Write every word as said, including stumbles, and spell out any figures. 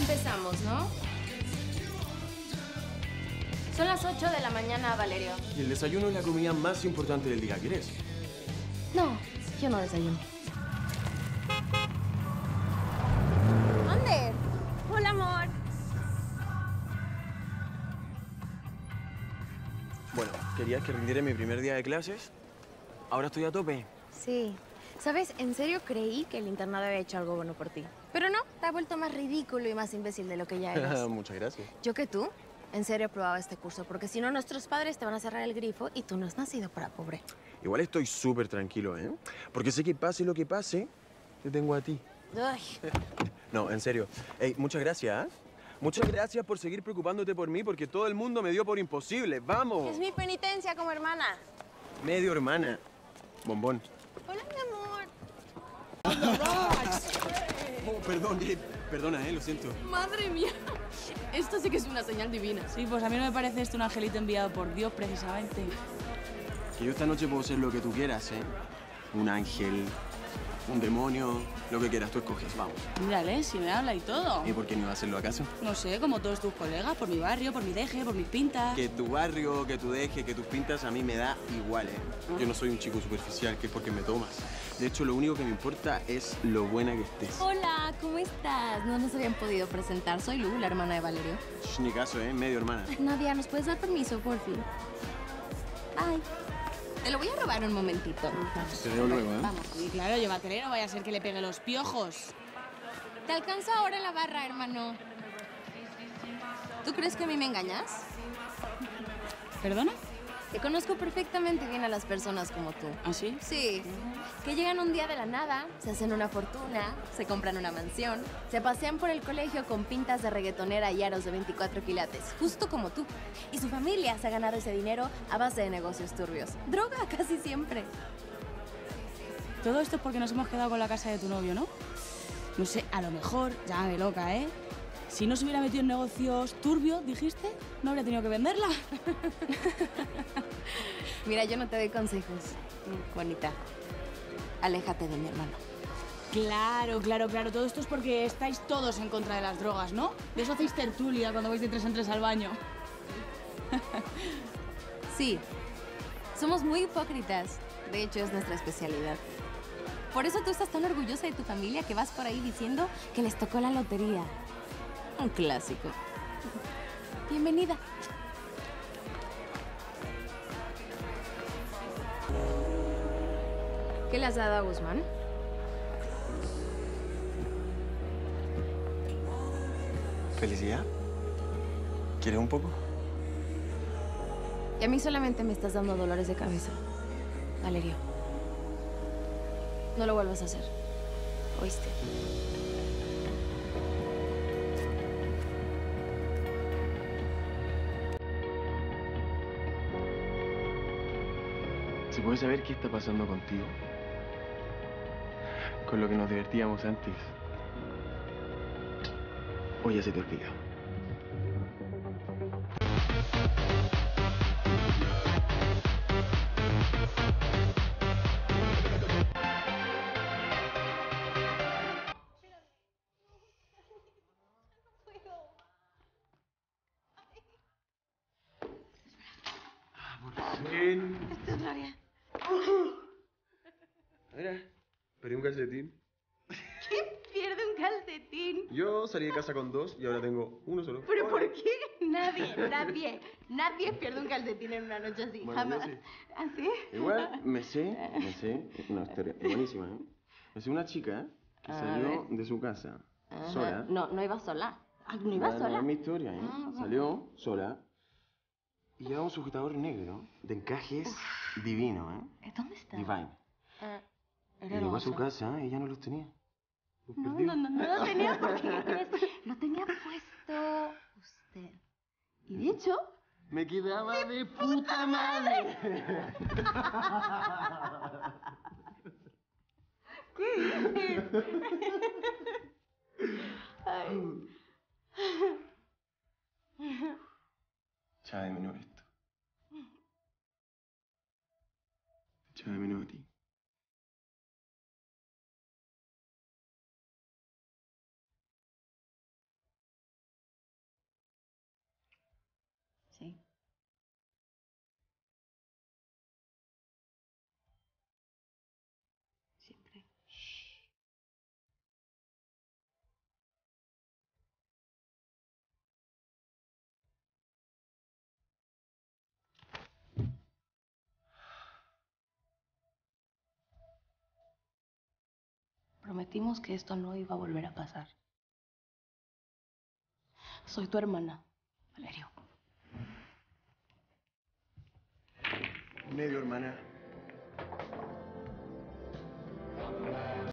Empezamos, ¿no? Son las ocho de la mañana, Valerio. Y el desayuno es la comida más importante del día. ¿Quieres? No, yo no desayuno. Ander. Hola, amor. Bueno, querías que rindiera mi primer día de clases. Ahora estoy a tope. Sí. ¿Sabes? En serio creí que el internado había hecho algo bueno por ti. Pero no, te ha vuelto más ridículo y más imbécil de lo que ya eras. Muchas gracias. Yo que tú, en serio aprobaba este curso, porque si no, nuestros padres te van a cerrar el grifo y tú no has nacido para pobre. Igual estoy súper tranquilo, ¿eh? Porque sé que pase lo que pase, te tengo a ti. Ay. No, en serio. Ey, muchas gracias, ¿eh? Muchas gracias por seguir preocupándote por mí, porque todo el mundo me dio por imposible. ¡Vamos! Es mi penitencia como hermana. Medio hermana. Bombón. Hola, mi amor. Oh, perdón, eh, perdona, eh, lo siento. Madre mía. Esto sí que es una señal divina. Sí, pues a mí no me parece esto un angelito enviado por Dios, precisamente. Que yo esta noche puedo ser lo que tú quieras, ¿eh? Un ángel, un demonio, lo que quieras, tú escoges, vamos. Mírale, si me habla y todo. ¿Y por qué no iba a hacerlo acaso? No sé, como todos tus colegas, por mi barrio, por mi deje, por mis pintas. Que tu barrio, que tu deje, que tus pintas, a mí me da igual, ¿eh? Yo no soy un chico superficial, que es porque me tomas. De hecho, lo único que me importa es lo buena que estés. Hola, ¿cómo estás? No nos habían podido presentar. Soy Lu, la hermana de Valerio. Shh, ni caso, ¿eh? Medio hermana. Nadia, ¿nos puedes dar permiso, por fin? Ay, te lo voy a robar un momentito. Te veo luego, ¿eh? Vamos. Y claro, llévatele, no vaya a ser que le pegue los piojos. Te alcanzo ahora en la barra, hermano. ¿Tú crees que a mí me engañas? ¿Perdona? Te conozco perfectamente bien a las personas como tú. ¿Ah, sí? Sí, que llegan un día de la nada, se hacen una fortuna, se compran una mansión, se pasean por el colegio con pintas de reggaetonera y aros de veinticuatro quilates, justo como tú. Y su familia se ha ganado ese dinero a base de negocios turbios. Droga casi siempre. Todo esto es porque nos hemos quedado con la casa de tu novio, ¿no? No sé, a lo mejor, llámame loca, ¿eh? Si no se hubiera metido en negocios turbios, dijiste, no habría tenido que venderla. Mira, yo no te doy consejos, bonita. Aléjate de mi hermano. Claro, claro, claro. Todo esto es porque estáis todos en contra de las drogas, ¿no? De eso hacéis tertulia cuando vais de tres en tres al baño. Sí, somos muy hipócritas. De hecho, es nuestra especialidad. Por eso tú estás tan orgullosa de tu familia que vas por ahí diciendo que les tocó la lotería. Un clásico. Bienvenida. ¿Qué le has dado a Guzmán? ¿Felicidad? ¿Quieres un poco? Y a mí solamente me estás dando dolores de cabeza. Valerio. No lo vuelvas a hacer. ¿Oíste? ¿Se puede saber qué está pasando contigo? Con lo que nos divertíamos antes. O ya se te olvidó. Ah, por fin. Esto es Gloria. Mira, perdí un calcetín. ¿Quién pierde un calcetín? Yo salí de casa con dos y ahora tengo uno solo. ¿Pero por qué? Nadie, nadie, nadie pierde un calcetín en una noche así, Bueno, yo jamás. sí. ¿Así? Igual me sé, me sé una historia buenísima, ¿eh? Me sé una chica que A salió ver. de su casa Ajá. sola. No, no iba sola. Ah, no iba No, sola. no es mi historia, ¿eh? Ah, ajá. Salió sola y llevaba un sujetador negro de encajes divino, ¿eh? ¿Dónde está? Divine. Ah, Y era llegó a su hermoso. casa y ella no los tenía. Los No, perdió. no, no, no lo tenía porque ¿qué crees? Lo tenía puesto usted. Y de hecho, Me quedaba de puta madre. ¿qué dices? Ay. Echaba de menos esto. Echaba de menos a ti. prometimos que esto no iba a volver a pasar. Soy tu hermana, Valerio. Medio hermana.